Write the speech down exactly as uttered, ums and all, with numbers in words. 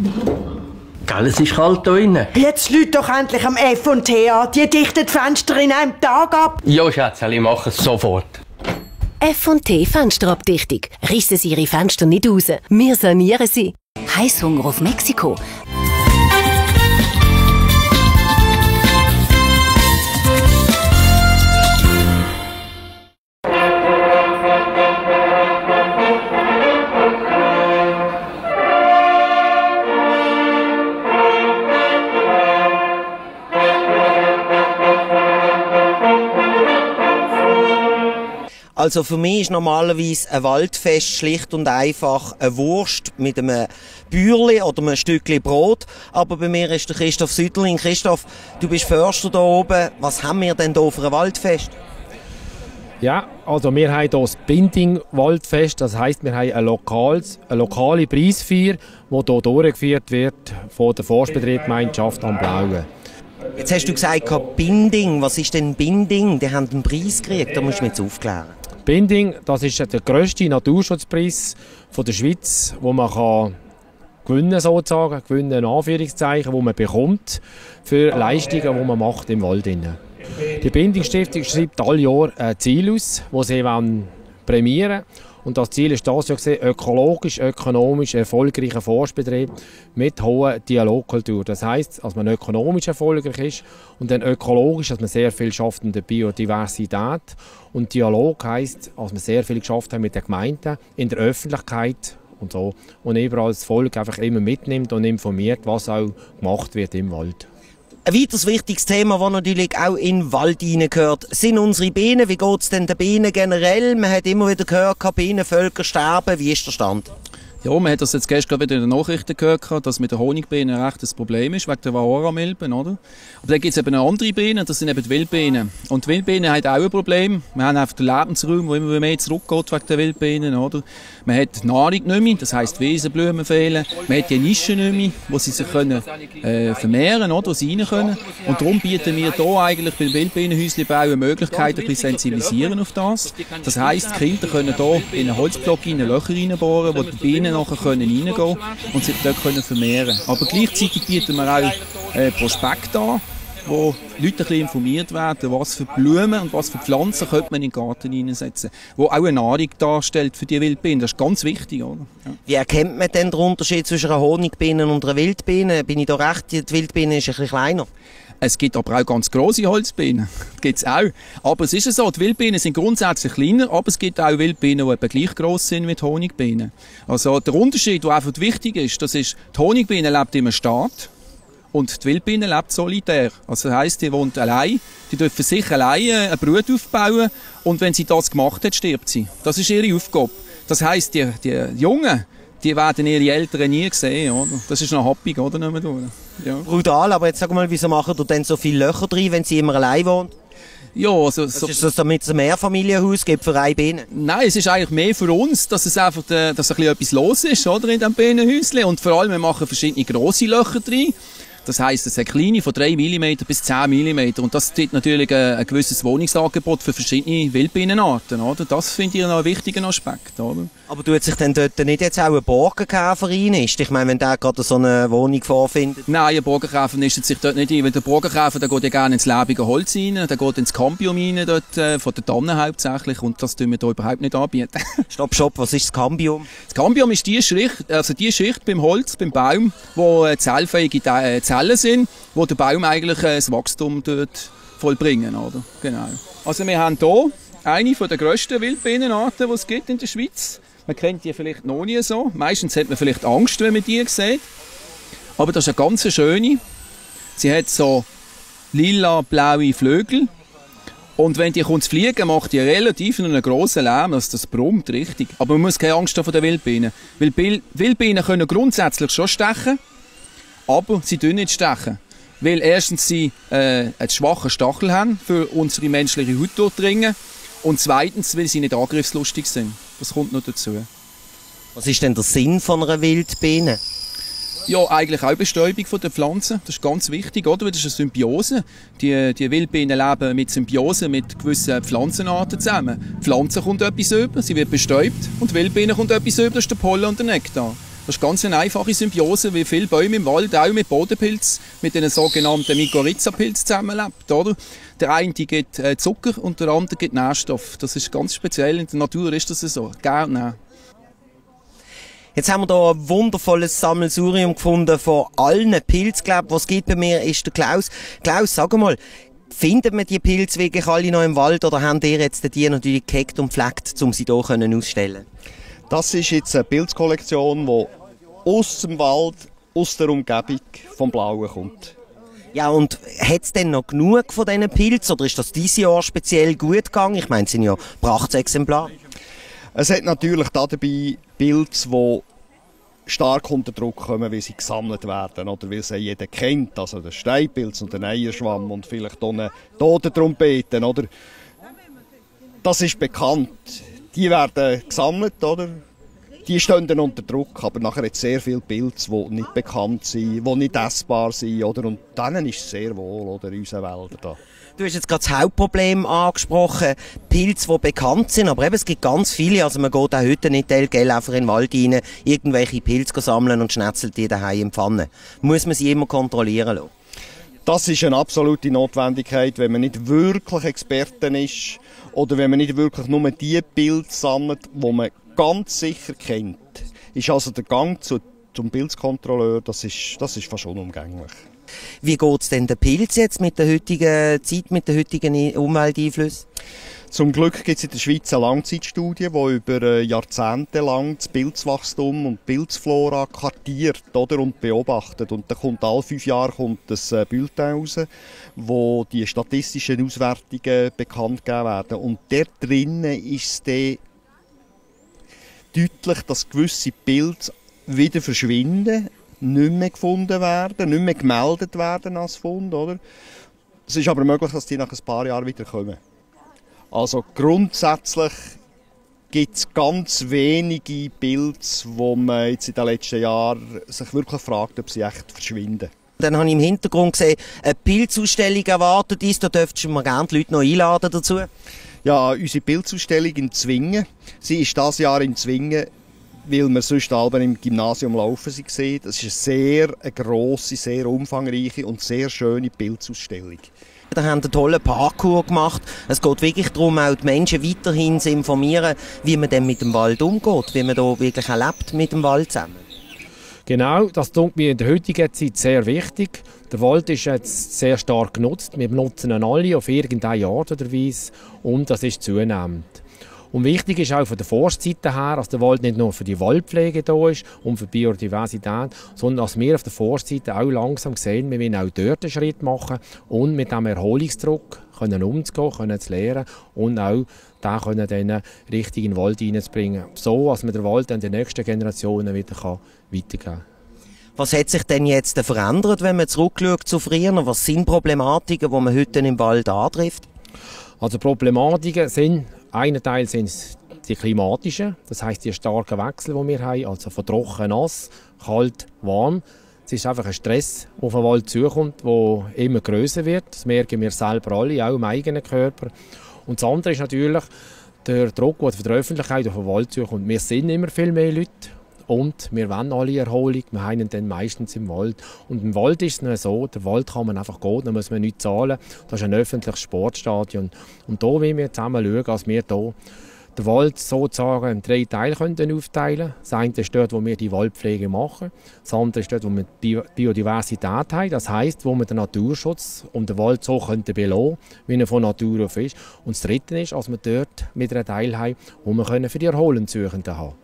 Gell, es ist kalt hier drinnen. Jetzt lüt doch endlich am F und T an. Die dichten die Fenster in einem Tag ab. Ja, Schätzchen, ich mache es sofort. F und T Fensterabdichtung. Rissen Sie Ihre Fenster nicht raus. Wir sanieren sie. Heißhunger auf Mexiko. Also für mich ist normalerweise ein Waldfest schlicht und einfach eine Wurst mit einem Bäuerli oder einem Stückchen Brot. Aber bei mir ist der Christoph Sütterling. Christoph, du bist Förster hier oben. Was haben wir denn hier für ein Waldfest? Ja, also wir haben hier das Binding-Waldfest. Das heisst, wir haben ein lokales, eine lokale Preisfeier, die hier durchgeführt wird von der Forstbetriebsgemeinschaft am Blauen. Jetzt hast du gesagt, Binding. Was ist denn Binding? Die haben einen Preis gekriegt. Da musst du mich jetzt aufklären. Binding, das ist der grösste Naturschutzpreis von der Schweiz, wo man kann gewinnen sozusagen, gewinnen in Anführungszeichen, wo man bekommt für Leistungen, die man macht im Wald. Die Binding-Stiftung schreibt alle Jahre ein Ziel aus, das sie prämieren wollen. Und das Ziel ist das, ja gesehen, ökologisch, ökonomisch erfolgreicher Forstbetrieb mit hoher Dialogkultur. Das heisst, dass man ökonomisch erfolgreich ist und dann ökologisch, dass man sehr viel schafft in der Biodiversität. Und Dialog heisst, dass man sehr viel geschafft hat mit den Gemeinden, in der Öffentlichkeit und so. Und überall das Volk einfach immer mitnimmt und informiert, was auch gemacht wird im Wald. Ein weiteres wichtiges Thema, das natürlich auch in den Wald hineingehört, sind unsere Bienen. Wie geht es denn den Bienen generell? Man hat immer wieder gehört, Bienenvölker sterben. Wie ist der Stand? Ja, man hat das jetzt gestern wieder in den Nachrichten gehört, dass mit der Honigbiene ein rechtes Problem ist, wegen der Varroa-Milben, oder? Aber dann gibt es eben eine andere Bienen, das sind eben die Wildbienen. Und die Wildbienen haben auch ein Problem. Wir haben einfach den Lebensraum, der immer mehr zurückgeht wegen der Wildbienen, oder? Man hat Nahrung nicht mehr, das heisst Wiesenblumen fehlen. Man hat die Nischen nicht mehr, wo sie sich können, äh, vermehren, oder? Wo sie rein können. Und darum bieten wir hier eigentlich beim Wildbienenhäuschen eine Möglichkeit, ein bisschen sensibilisieren auf das. Das heisst, die Kinder können hier in einen Holzblock in Löcher reinbohren, wo die Bienen nachher können reingehen und sich dort können vermehren. Aber gleichzeitig bieten wir auch äh, Prospekte an, wo Leute ein bisschen informiert werden, was für Blumen und was für Pflanzen könnte man in den Garten hineinsetzen, wo auch eine Nahrung darstellt für die Wildbienen. Das ist ganz wichtig, oder? Ja. Wie erkennt man denn den Unterschied zwischen einer Honigbiene und einer Wildbiene? Bin ich da recht? Die Wildbiene ist ein bisschen kleiner. Es gibt aber auch ganz grosse Holzbienen. Das gibt es auch. Aber es ist so, die Wildbienen sind grundsätzlich kleiner, aber es gibt auch Wildbienen, die etwa gleich gross sind wie die Honigbienen. Also der Unterschied, der einfach wichtig ist, das ist, die Honigbiene lebt im Staat und die Wildbiene lebt solitär. Also das heisst, die wohnt allein, die dürfen für sich allein eine Brut aufbauen und wenn sie das gemacht hat, stirbt sie. Das ist ihre Aufgabe. Das heisst, die, die Jungen, die werden ihre Eltern nie sehen, oder? Das ist noch happig, oder? Ja. Brutal, aber jetzt sag mal, wieso machen ihr denn so viele Löcher drin, wenn sie immer allein wohnt? Ja, also, so ist das, damit es ein Mehrfamilienhaus gibt für eine Biene? Nein, es ist eigentlich mehr für uns, dass es einfach dass ein bisschen etwas los ist, oder, in diesem Bienenhäuschen. Und vor allem, wir machen verschiedene grosse Löcher drin. Das heisst, es sind kleine von drei Millimeter bis zehn Millimeter. Und das gibt natürlich ein, ein gewisses Wohnungsangebot für verschiedene Wildbienenarten, oder? Das finde ich noch einen wichtigen Aspekt, oder? Aber tut sich denn dort nicht jetzt auch ein Borkenkäfer einnistet? Ich meine, wenn der gerade so eine Wohnung vorfindet? Nein, ein Borkenkäfer nistet sich dort nicht ein. Weil der Borkenkäfer, der geht ja gerne ins lebige Holz rein, der geht ins Cambium rein, dort, äh, von der Tanne hauptsächlich. Und das tun wir hier überhaupt nicht anbieten. Stopp, stopp, was ist das Cambium? Das Cambium ist die Schicht, also die Schicht beim Holz, beim Baum, wo äh, zellfähige äh, Zellen sind, wo der Baum eigentlich äh, das Wachstum dort vollbringen, oder? Genau. Also wir haben hier eine der grössten Wildbienenarten, die es gibt in der Schweiz. Man kennt die vielleicht noch nie so. Meistens hat man vielleicht Angst, wenn man die sieht. Aber das ist eine ganz schöne. Sie hat so lila-blaue Flügel. Und wenn die kommt zu fliegen, macht die relativ einen grossen Lärm, also das brummt richtig. Aber man muss keine Angst haben vor den Wildbienen. Weil Wildbienen können grundsätzlich schon stechen, aber sie tun nicht stechen. Weil erstens sie äh, einen schwachen Stachel haben, für unsere menschliche Haut durchdringen. Und zweitens, weil sie nicht angriffslustig sind. Das kommt noch dazu. Was ist denn der Sinn von einer Wildbiene? Ja, eigentlich auch Bestäubung der Pflanzen. Das ist ganz wichtig, oder? Das ist eine Symbiose. Die, die Wildbienen leben mit Symbiose mit gewissen Pflanzenarten zusammen. Die Pflanze kommt etwas über, sie wird bestäubt. Und die Wildbiene kommt etwas über, das ist der Pollen und der Nektar. Das ist ganz eine einfache Symbiose, wie viele Bäume im Wald auch mit Bodenpilz, mit den sogenannten Mykorrhiza-Pilz zusammenlebt. Oder? Der eine gibt äh, Zucker und der andere gibt Nährstoff. Das ist ganz speziell. In der Natur ist das so. Gell? Nein. Jetzt haben wir hier ein wundervolles Sammelsurium gefunden von allen Pilzen, glaube ich. Was gibt bei mir, ist der Klaus. Klaus, sag mal, findet man die Pilze wirklich alle noch im Wald oder haben ihr jetzt die natürlich gehackt und gepflegt, um sie hier auszustellen? Das ist jetzt eine Pilzkollektion, die aus dem Wald, aus der Umgebung vom Blauen kommt. Ja, und hat es denn noch genug von diesen Pilzen oder ist das dieses Jahr speziell gut gegangen? Ich meine, es sind ja Prachtexemplare. Es hat natürlich dabei Pilze, die stark unter Druck kommen, weil sie gesammelt werden oder weil sie jeder kennt. Also der Steinpilz und der Eierschwamm und vielleicht auch eine Totentrompete, oder? Das ist bekannt. Die werden gesammelt, oder? Die stehen dann unter Druck, aber nachher hat es sehr viele Pilze, die nicht bekannt sind, die nicht essbar sind, oder? Und denen ist es sehr wohl, oder, in unseren Wäldern da. Du hast jetzt gerade das Hauptproblem angesprochen, Pilze, die bekannt sind, aber eben, es gibt ganz viele, also man geht auch heute nicht gell, einfach in den Wald rein, irgendwelche Pilze sammeln und schnetzelt die daheim in die Pfanne. Muss man sie immer kontrollieren lassen? Das ist eine absolute Notwendigkeit, wenn man nicht wirklich Experten ist oder wenn man nicht wirklich nur die Pilze sammelt, die man ganz sicher kennt. Ist also der Gang zu, zum Pilzkontrolleur, das ist, das ist fast unumgänglich. Wie geht es denn den Pilz jetzt mit der heutigen Zeit, mit den heutigen Umwelteinflüssen? Zum Glück gibt es in der Schweiz eine Langzeitstudie, die über Jahrzehnte lang das Pilzwachstum und die Pilzflora kartiert, oder, und beobachtet. Und da kommt alle fünf Jahre kommt das Bulletin raus, wo die statistischen Auswertungen bekannt gegeben werden. Und dort drinnen ist es dann deutlich, dass gewisse Pilze wieder verschwinden, nicht mehr gefunden werden, nicht mehr gemeldet werden als Fund, oder? Es ist aber möglich, dass die nach ein paar Jahren wieder kommen. Also grundsätzlich gibt es ganz wenige Pilze, wo man jetzt in den letzten Jahren sich wirklich fragt, ob sie echt verschwinden. Dann habe ich im Hintergrund gesehen, eine Pilzausstellung erwartet uns. Da dürftest du mir gerne die Leute noch einladen dazu. Ja, unsere Pilzausstellung in Zwingen. Sie ist dieses Jahr in Zwingen, weil wir sonst alle im Gymnasium laufen sehen. Das ist eine sehr eine grosse, sehr umfangreiche und sehr schöne Pilzausstellung. Da haben einen tollen Parkour gemacht. Es geht wirklich darum, auch die Menschen weiterhin zu informieren, wie man denn mit dem Wald umgeht, wie man da wirklich auch lebt mit dem Wald zusammen. Genau, das tut mir in der heutigen Zeit sehr wichtig. Der Wald ist jetzt sehr stark genutzt. Wir benutzen ihn alle auf irgendeine Art oder Weise und das ist zunehmend. Und wichtig ist auch von der Forstseite her, dass der Wald nicht nur für die Waldpflege da ist und für die Biodiversität, sondern dass wir auf der Forstseite auch langsam sehen, wir wollen auch dort einen Schritt machen und mit diesem Erholungsdruck können umzugehen, können zu lernen und auch da können dann richtig in den Wald hineinzubringen, so dass man den Wald an die nächsten Generationen wieder weitergeben kann. Was hat sich denn jetzt verändert, wenn man zurückschaut zu früher? Was sind Problematiken, die man heute im Wald antrifft? Also Problematiken sind, einen Teil sind die klimatischen, das heisst die starken Wechsel, die wir haben, also von trocken, nass, kalt, warm. Es ist einfach ein Stress, der auf den Wald zukommt, der immer grösser wird. Das merken wir selber alle, auch im eigenen Körper. Und das andere ist natürlich der Druck, der von der Öffentlichkeit auf den Wald zukommt. Wir sind immer viel mehr Leute und wir wollen alle Erholung. Wir haben ihn dann meistens im Wald. Und im Wald ist es nicht so, der Wald kann man einfach gehen, da muss man nichts zahlen. Das ist ein öffentliches Sportstadion. Und da wollen wir zusammen schauen, dass wir hier den Wald sozusagen in drei Teile können aufteilen können. Das eine ist dort, wo wir die Waldpflege machen. Das andere ist dort, wo wir die Biodiversität haben. Das heisst, wo wir den Naturschutz und den Wald so belohnen können, wie er von Natur auf ist. Und das dritte ist, dass wir dort mit einem Teil haben, wo wir für die Erholungssuchenden haben.